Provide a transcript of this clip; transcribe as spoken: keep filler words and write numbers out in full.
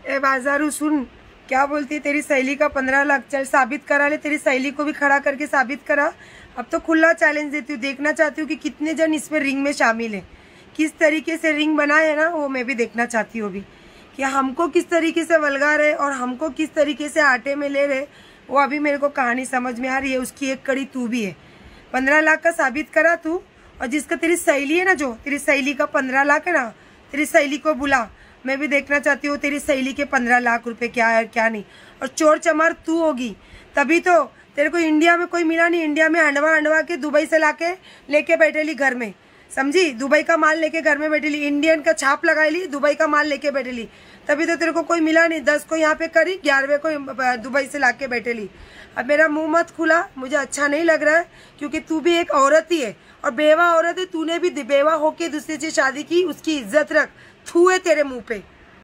ए बाजारू सुन, क्या बोलती है तेरी सहेली का पंद्रह लाख, चल साबित करा ले, तेरी सहेली को भी खड़ा करके साबित करा। अब तो खुला चैलेंज देती हूँ, देखना चाहती हूँ कि कितने जन इसमें रिंग में शामिल है, किस तरीके से रिंग बनाए है ना, वो मैं भी देखना चाहती हूँ अभी कि हमको किस तरीके से वलगा रहे और हमको किस तरीके से आटे में ले रहे, वो अभी मेरे को कहानी समझ में आ रही है। उसकी एक कड़ी तू भी है। पंद्रह लाख का साबित करा तू, और जिसका तेरी सहेली है ना, जो तेरी सहेली का पंद्रह लाख है ना, तेरी सहेली को बुला, मैं भी देखना चाहती हूँ तेरी सहेली के पंद्रह लाख रुपए क्या है क्या नहीं। और चोर चमार तू होगी, तभी तो तेरे को इंडिया में कोई मिला नहीं। इंडिया में अंडवा अंडवा के दुबई से लाके लेके बैठे ली घर में, समझी, दुबई का माल लेके घर में बैठे ली, इंडियन का छाप लगाई ली, दुबई का माल लेके बैठे ली, तभी तो तेरे को कोई मिला नहीं। दस को यहाँ पे करी, ग्यारहवें को दुबई से लाके बैठे ली। अब मेरा मुंह मत खुला, मुझे अच्छा नहीं लग रहा है, क्योंकि तू भी एक औरत ही है और बेवा औरत है। तूने भी बेवा होके दूसरे से शादी की, उसकी इज्जत रख। थू है तेरे मुंह पे।